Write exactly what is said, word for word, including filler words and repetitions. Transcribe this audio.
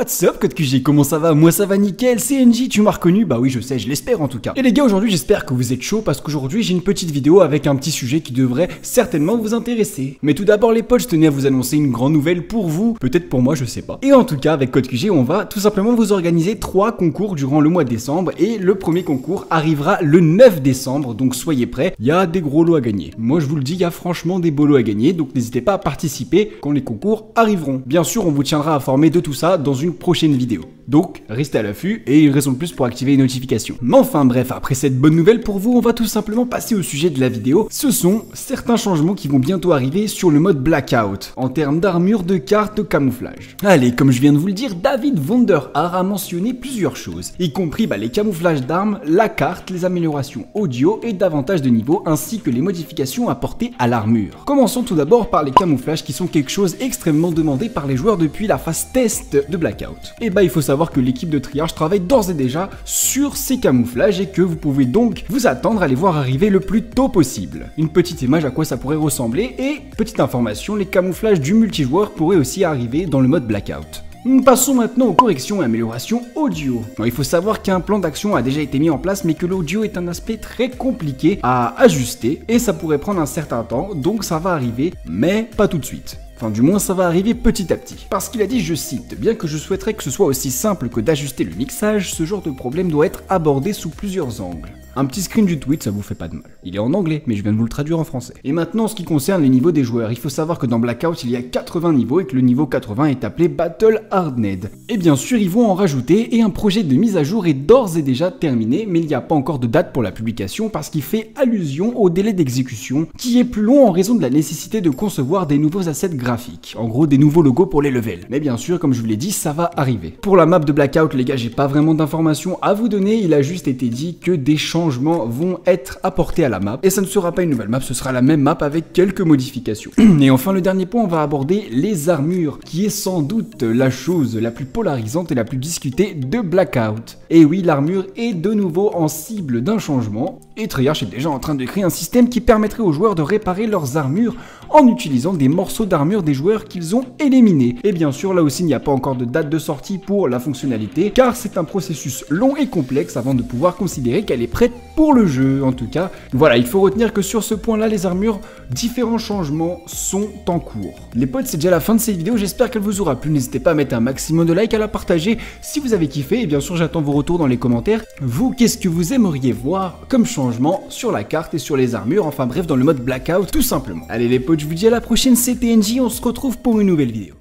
What's up Code Q G, comment ça va? Moi ça va nickel, c'est N J, tu m'as reconnu? Bah oui je sais, je l'espère en tout cas. Et les gars, aujourd'hui j'espère que vous êtes chauds parce qu'aujourd'hui j'ai une petite vidéo avec un petit sujet qui devrait certainement vous intéresser. Mais tout d'abord les potes, je tenais à vous annoncer une grande nouvelle pour vous, peut-être pour moi, je sais pas. Et en tout cas avec Code Q G, on va tout simplement vous organiser trois concours durant le mois de décembre et le premier concours arrivera le neuf décembre, donc soyez prêts, il y a des gros lots à gagner. Moi je vous le dis, il y a franchement des beaux lots à gagner, donc n'hésitez pas à participer quand les concours arriveront. Bien sûr, on vous tiendra informé de tout ça dans une prochaine vidéo. Donc, restez à l'affût et une raison de plus pour activer les notifications. Mais enfin bref, après cette bonne nouvelle pour vous, on va tout simplement passer au sujet de la vidéo. Ce sont certains changements qui vont bientôt arriver sur le mode Blackout, en termes d'armure, de cartes, de camouflage. Allez, comme je viens de vous le dire, David Vonderhaar a mentionné plusieurs choses, y compris bah, les camouflages d'armes, la carte, les améliorations audio et davantage de niveaux, ainsi que les modifications apportées à l'armure. Commençons tout d'abord par les camouflages qui sont quelque chose extrêmement demandé par les joueurs depuis la phase test de Blackout. Et bah il faut savoir que l'équipe de triage travaille d'ores et déjà sur ces camouflages et que vous pouvez donc vous attendre à les voir arriver le plus tôt possible. Une petite image à quoi ça pourrait ressembler et petite information, les camouflages du multijoueur pourraient aussi arriver dans le mode Blackout. Passons maintenant aux corrections et améliorations audio. Bon, il faut savoir qu'un plan d'action a déjà été mis en place mais que l'audio est un aspect très compliqué à ajuster et ça pourrait prendre un certain temps, donc ça va arriver mais pas tout de suite. Enfin, du moins, ça va arriver petit à petit. Parce qu'il a dit, je cite, « Bien que je souhaiterais que ce soit aussi simple que d'ajuster le mixage, ce genre de problème doit être abordé sous plusieurs angles. » Un petit screen du tweet, ça vous fait pas de mal. Il est en anglais, mais je viens de vous le traduire en français. Et maintenant, en ce qui concerne les niveaux des joueurs, il faut savoir que dans Blackout, il y a quatre-vingts niveaux et que le niveau quatre-vingts est appelé Battle Hardened. Et bien sûr, ils vont en rajouter et un projet de mise à jour est d'ores et déjà terminé, mais il n'y a pas encore de date pour la publication parce qu'il fait allusion au délai d'exécution qui est plus long en raison de la nécessité de concevoir des nouveaux assets graphiques. En gros, des nouveaux logos pour les levels. Mais bien sûr, comme je vous l'ai dit, ça va arriver. Pour la map de Blackout, les gars, j'ai pas vraiment d'informations à vous donner. Il a juste été dit que des changements vont être apportés à la map. Et ça ne sera pas une nouvelle map, ce sera la même map avec quelques modifications. Et enfin, le dernier point, on va aborder les armures, qui est sans doute la chose la plus polarisante et la plus discutée de Blackout. Et oui, l'armure est de nouveau en cible d'un changement. Et Treyarch est déjà en train de créer un système qui permettrait aux joueurs de réparer leurs armures en utilisant des morceaux d'armure des joueurs qu'ils ont éliminés. Et bien sûr, là aussi, il n'y a pas encore de date de sortie pour la fonctionnalité, car c'est un processus long et complexe avant de pouvoir considérer qu'elle est prête pour le jeu, en tout cas. Voilà, il faut retenir que sur ce point-là, les armures, différents changements sont en cours. Les potes, c'est déjà la fin de cette vidéo, j'espère qu'elle vous aura plu. N'hésitez pas à mettre un maximum de likes, à la partager si vous avez kiffé, et bien sûr, j'attends vos retours dans les commentaires. Vous, qu'est-ce que vous aimeriez voir comme changement sur la carte et sur les armures, enfin bref, dans le mode Blackout, tout simplement. Allez les potes, je vous dis à la prochaine, c'était N J, on se retrouve pour une nouvelle vidéo.